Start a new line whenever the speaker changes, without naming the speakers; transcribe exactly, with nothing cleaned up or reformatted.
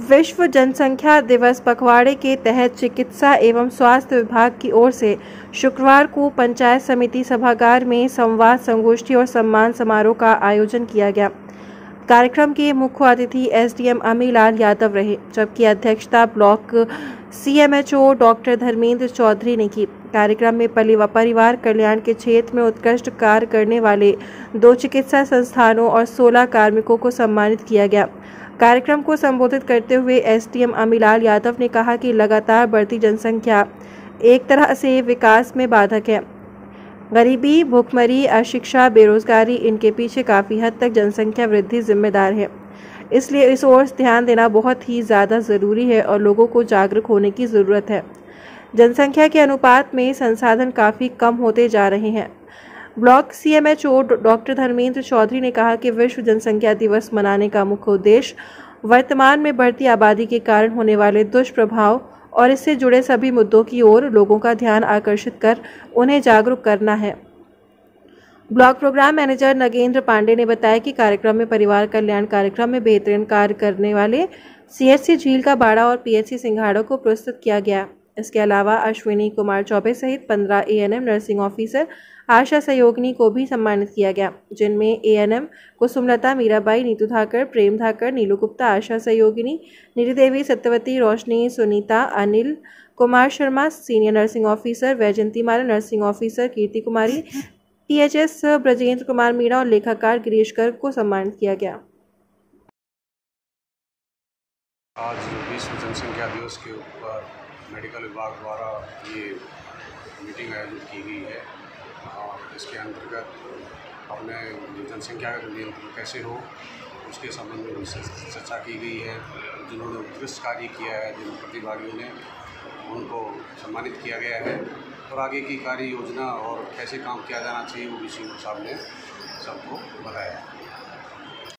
विश्व जनसंख्या दिवस पखवाड़े के तहत चिकित्सा एवं स्वास्थ्य विभाग की ओर से शुक्रवार को पंचायत समिति सभागार में संवाद, संगोष्ठी और सम्मान समारोह का आयोजन किया गया। कार्यक्रम के मुख्य अतिथि एसडीएम अमीलाल यादव रहे, जबकि अध्यक्षता block CMHO doctor Dharmendra Chaudhary ने की। कार्यक्रम में परिवार कल्याण के क्षेत्र में उत्कृष्ट कार्य करने वाले दो चिकित्सा संस्थानों और सोलह कार्मिकों को सम्मानित किया गया। कार्यक्रम को संबोधित करते हुए एसडीएम अमीलाल यादव ने कहा कि लगातार बढ़ती जनसंख्या एक तरह से विकास में बाधक है। गरीबी, भूखमरी, अशिक्षा, बेरोजगारी, इनके पीछे काफ़ी हद तक जनसंख्या वृद्धि जिम्मेदार है। इसलिए इस ओर ध्यान देना बहुत ही ज़्यादा ज़रूरी है और लोगों को जागरूक होने की ज़रूरत है। जनसंख्या के अनुपात में संसाधन काफ़ी कम होते जा रहे हैं। Block CMHO doctor Dharmendra Chaudhary ने कहा कि विश्व जनसंख्या दिवस मनाने का मुख्य उद्देश्य वर्तमान में बढ़ती आबादी के कारण होने वाले दुष्प्रभाव और इससे जुड़े सभी मुद्दों की ओर लोगों का ध्यान आकर्षित कर उन्हें जागरूक करना है। Block program manager Nagendra Pandey ने बताया कि कार्यक्रम में परिवार कल्याण कार्यक्रम में बेहतरीन कार्य करने वाले सीएचसी झील का बाड़ा और पीएचसी सिंघाड़ा को पुरस्कृत किया गया। इसके अलावा अश्विनी कुमार चौबे सहित पंद्रह एएनएम नर्सिंग ऑफिसर, आशा सहयोगिनी को भी सम्मानित किया गया, जिनमें एएनएम कुसुमलता, मीराबाई, नीतू धाकर, प्रेम धाकर, नीलू गुप्ता, आशा सहयोगिनी, Nidhi Devi, Satyavati, Roshni, Sunita, Anil Kumar Sharma, senior nursing officer Vaijanti Mala, nursing officer Kirti Kumari, THS Brajendra Kumar Meena और लेखाकार गिरीश गर्ग को सम्मानित किया गया।
आज विश्व जनसंख्या दिवस के ऊपर मेडिकल विभाग द्वारा ये मीटिंग आयोजित की गई है। इसके अंतर्गत अपने जनसंख्या का नियंत्रण कैसे हो उसके संबंध में चर्चा की गई है। जिन्होंने उत्कृष्ट कार्य किया है, जिन प्रतिभागियों ने, उनको सम्मानित किया गया है और आगे की कार्य योजना और कैसे काम किया जाना चाहिए वो भी सीएम साहब ने सबको बताया।